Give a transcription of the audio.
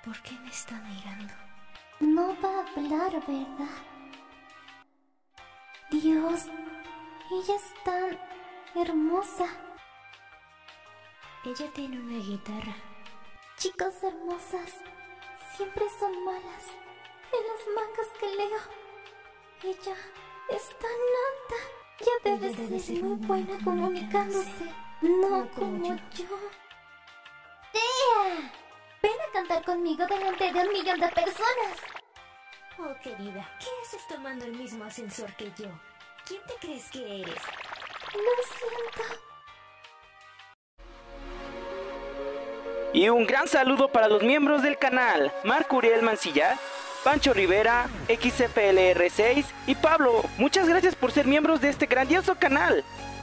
¿Por qué me está mirando? No va a hablar, ¿verdad? Dios, ella es tan hermosa. Ella tiene una guitarra. Chicas hermosas siempre son malas en los mangas que leo. Ella es tan alta. Ya debe ser muy buena comunicándose. No como yo. ¡Tea! Ven a cantar conmigo delante de 1.000.000 de personas. Oh, querida, ¿qué haces tomando el mismo ascensor que yo? ¿Quién te crees que eres? Lo siento. Y un gran saludo para los miembros del canal, Marco Uriel Mancilla, Pancho Rivera, XFLR6 y Pablo. Muchas gracias por ser miembros de este grandioso canal.